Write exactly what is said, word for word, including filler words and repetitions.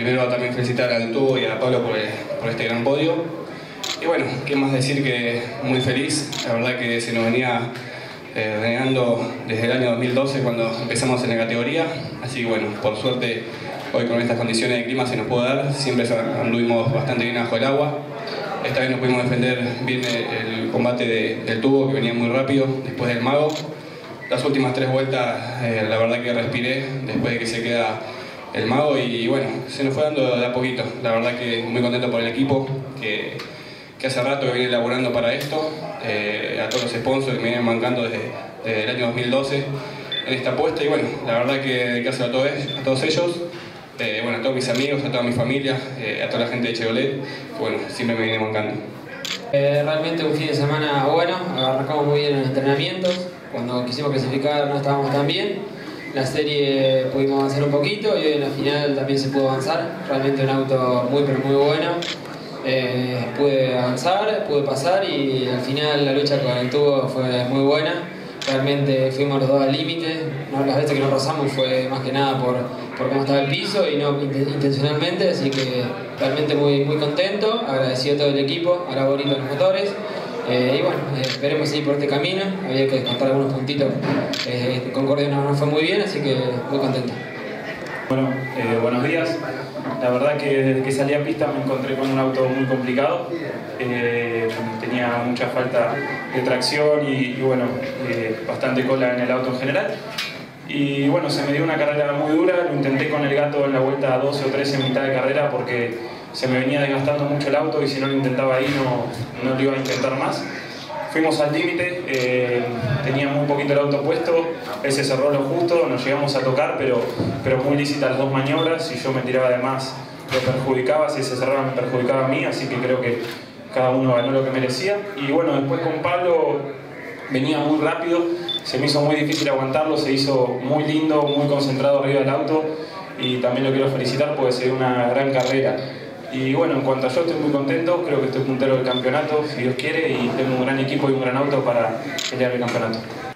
primero también felicitar al Tubo y a Pablo por, por este gran podio. Y bueno, qué más decir que muy feliz. La verdad que se nos venía eh, renegando desde el año dos mil doce cuando empezamos en la categoría. Así que bueno, por suerte hoy con estas condiciones de clima se nos pudo dar. Siempre anduvimos bastante bien bajo el agua. Esta vez nos pudimos defender bien el, el combate de, del Tubo, que venía muy rápido después del Mago. Las últimas tres vueltas, eh, la verdad que respiré después de que se queda el Mago y bueno, se nos fue dando de a poquito. La verdad que muy contento por el equipo, que, que hace rato que viene laburando para esto, eh, a todos los sponsors que me vienen bancando desde, desde el año dos mil doce en esta apuesta y bueno, la verdad que dedicárselo a todos, a todos ellos, eh, bueno, a todos mis amigos, a toda mi familia, eh, a toda la gente de Chevrolet, que bueno, siempre me viene bancando. Eh, realmente un fin de semana bueno, arrancamos muy bien en los entrenamientos. Cuando quisimos clasificar no estábamos tan bien. La serie pudimos avanzar un poquito y hoy en la final también se pudo avanzar. Realmente un auto muy pero muy bueno. Eh, pude avanzar, pude pasar y al final la lucha con el Tubo fue muy buena. Realmente fuimos los dos al límite. No, las veces que nos rozamos fue más que nada por, por cómo estaba el piso y no intencionalmente, así que realmente muy, muy contento, agradecido a todo el equipo, a la Borito de los motores. Eh, y bueno, eh, esperemos seguir por este camino. Había que descontar algunos puntitos. Eh, Concordia no, no fue muy bien, así que muy contento. Bueno, eh, buenos días. La verdad que desde que salí a pista me encontré con un auto muy complicado. Eh, tenía mucha falta de tracción y, y bueno, eh, bastante cola en el auto en general. Y bueno, se me dio una carrera muy dura. Lo intenté con el gato en la vuelta doce o trece en mitad de carrera porque se me venía desgastando mucho el auto y si no lo intentaba ahí no, no lo iba a intentar más. Fuimos al límite, eh, tenía muy poquito el auto puesto, él se cerró lo justo, nos llegamos a tocar, pero, pero muy lícitas las dos maniobras. Si yo me tiraba de más lo perjudicaba, si él se cerraba me perjudicaba a mí, así que creo que cada uno ganó lo que merecía. Y bueno, después con Pablo venía muy rápido, se me hizo muy difícil aguantarlo, se hizo muy lindo, muy concentrado arriba del auto y también lo quiero felicitar porque se dio una gran carrera. Y bueno, en cuanto a yo estoy muy contento, creo que estoy puntero del campeonato, si Dios quiere, y tengo un gran equipo y un gran auto para pelear el campeonato.